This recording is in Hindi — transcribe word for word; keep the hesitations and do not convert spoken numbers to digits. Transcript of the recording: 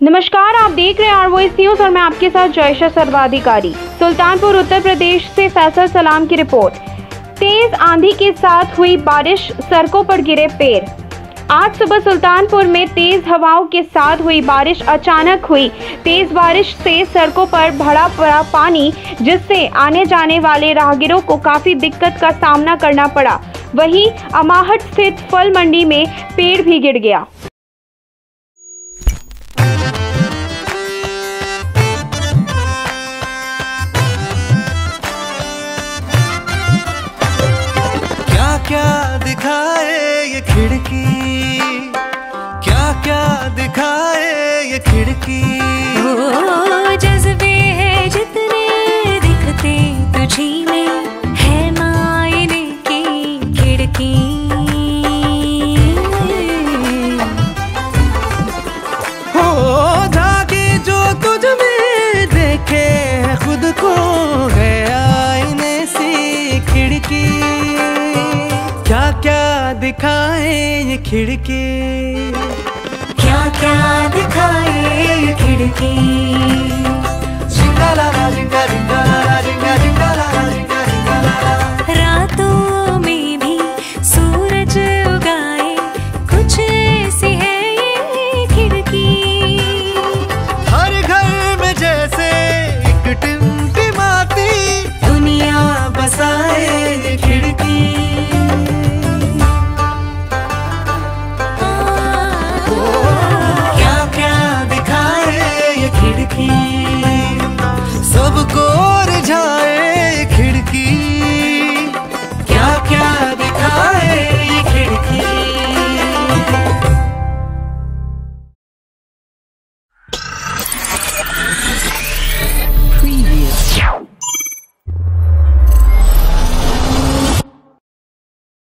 नमस्कार, आप देख रहे हैं आर वॉइस न्यूज और मैं आपके साथ जयशा सर्वाधिकारी। सुल्तानपुर उत्तर प्रदेश से फैसल सलाम की रिपोर्ट। तेज आंधी के साथ हुई बारिश, सड़कों पर गिरे पेड़। आज सुबह सुल्तानपुर में तेज हवाओं के साथ हुई बारिश अचानक हुई। तेज बारिश से सड़कों पर भरा पड़ा पानी, जिससे आने जाने वाले राहगीरों को काफी दिक्कत का सामना करना पड़ा। वहीं अमाहट स्थित फल मंडी में पेड़ भी गिर गया। क्या दिखाए ये खिड़की, क्या क्या दिखाए ये खिड़की। ओ जज्बे है जितने दिखते तुझी में, है मायने की खिड़की। हो झाके जो तुझ में देखे है खुद को, है आईने सी खिड़की। क्या क्या दिखाए ये खिड़की, क्या क्या दिखाए ये खिड़की। जिंगालाला जिंगा जिंगालाला जिंगा जिंगालाला जिंगा जिंगालाला। रातों में भी सूरज उगाए, कुछ ऐसी है ये खिड़की। हर घर में जैसे एक टिमटिमाती दुनिया बसाए ये खिड़की। सबको रिझाए खिड़की, क्या क्या दिखाए ये खिड़की।